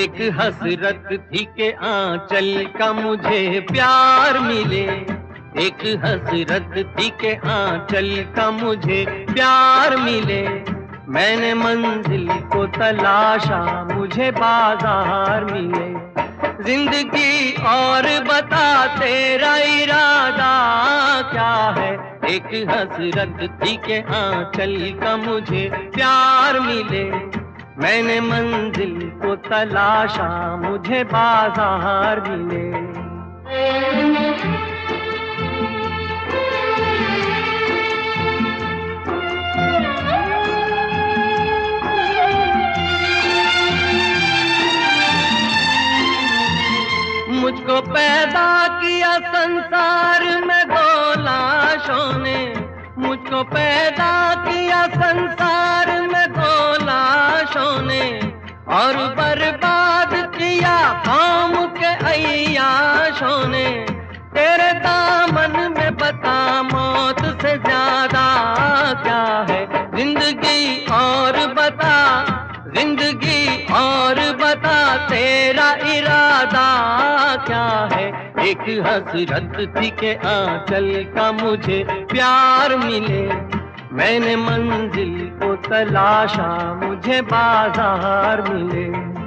एक हसरत थी के आंचल का मुझे प्यार मिले, एक हसरत थी के आंचल का मुझे प्यार मिले। मैंने मंजिल को तलाशा, मुझे बाजार मिले। जिंदगी और बता तेरा इरादा क्या है, एक हसरत थी के आंचल का मुझे प्यार मिले। मैंने मंजिल को तलाशा, मुझे बाजार मिले। मुझको पैदा किया संसार में दो लाशों ने, मुझको पैदा किया संसार में दो लाशों ने, और बर्बाद किया कौम के अय्याशों ने। तेरे दामन में बता मौत से ज्यादा क्या है, जिंदगी और बता, जिंदगी और बता तेरा इरादा क्या है। एक हसरत थी के आंचल का मुझे प्यार मिले। मैंने मंजिल को तलाशा, मुझे बाजार मिले।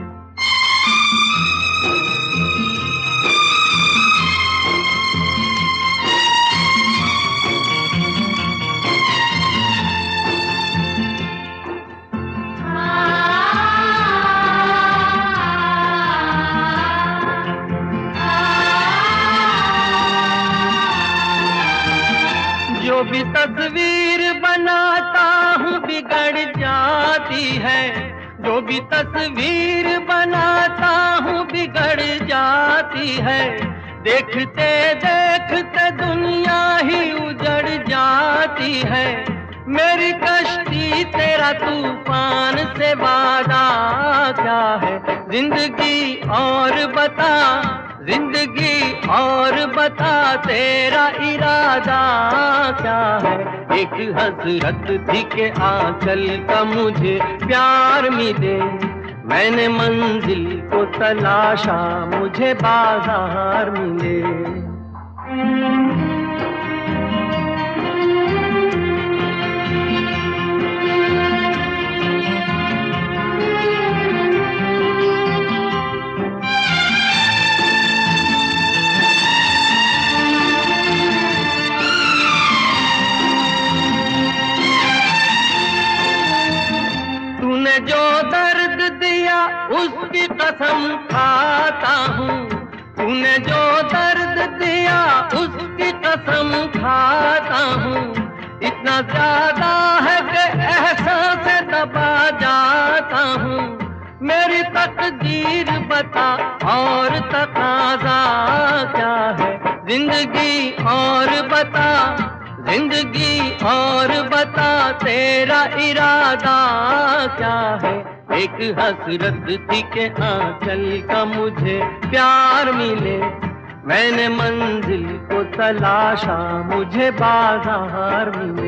जो भी तस्वीर बनाता हूँ बिगड़ जाती है, जो भी तस्वीर बनाता हूँ बिगड़ जाती है। देखते देखते दुनिया ही उजड़ जाती है। मेरी कश्ती तेरा तूफान से वादा क्या है, जिंदगी और बता, जिंदगी और बता तेरा इरादा क्या है। एक हसरत थी के आंचल का मुझे प्यार मिले। मैंने मंजिल को तलाशा, मुझे बाजार मिले। जो दर्द दिया उसकी कसम खाता हूँ, तूने जो दर्द दिया उसकी कसम खाता हूँ। इतना ज्यादा है कि एहसास से दबा जाता हूँ। मेरी तकदीर बता और तकाज़ा क्या है, जिंदगी और बता, जिंदगी और बता तेरा इरादा क्या है। एक हसरत थी के आंचल का मुझे प्यार मिले। मैंने मंजिल को तलाशा, मुझे बाजार मिले।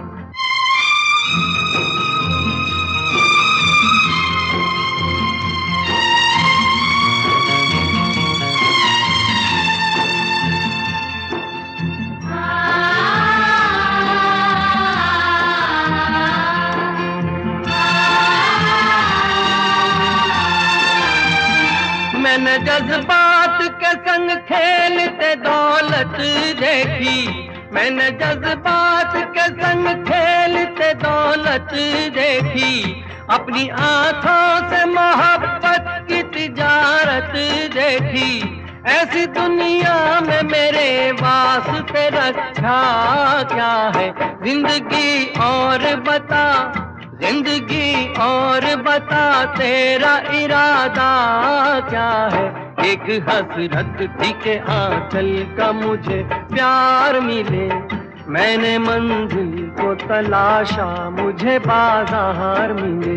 मैंने जज्बात के संग खेलते दौलत देखी, मैंने जज्बात के संग खेलते दौलत देखी। अपनी आंखों से मोहब्बत की तिजारत देखी। ऐसी दुनिया में मेरे वास्ते रखा क्या है, जिंदगी और बता, जिंदगी और बता तेरा इरादा क्या है। एक हसरत थी के आंचल का मुझे प्यार मिले। मैंने मंजिल को तलाशा, मुझे बाजार मिले।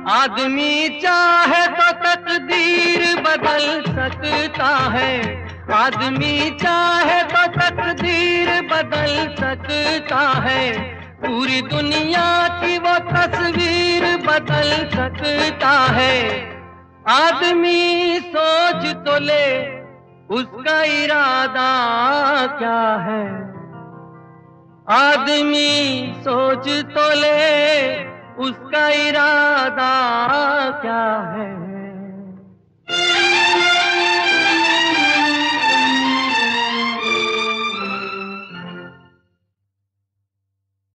आदमी चाहे तो तकदीर बदल सकता है, आदमी चाहे तो तकदीर बदल सकता है, पूरी दुनिया की वो तस्वीर बदल सकता है। आदमी सोच तो ले उसका इरादा क्या है, आदमी सोच तो ले उसका इरादा क्या है।